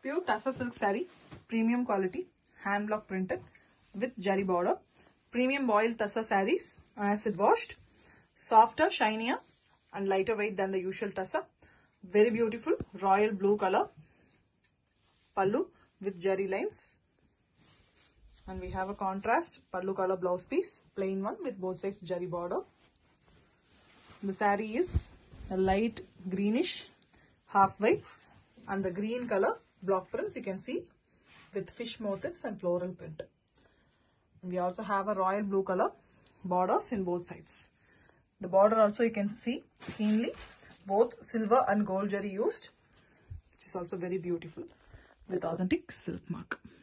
Pure Tussar silk saree, premium quality, hand block printed with jari border. Premium boiled Tussar sarees, acid washed, softer, shinier and lighter weight than the usual Tussar. Very beautiful royal blue color pallu with jari lines. And we have a contrast pallu color blouse piece, plain one with both sides jari border. The saree is a light greenish, half white, and the green color block prints you can see with fish motifs and floral print. We also have a royal blue color borders in both sides. The border also you can see keenly both silver and gold jari used, which is also very beautiful with authentic silk mark.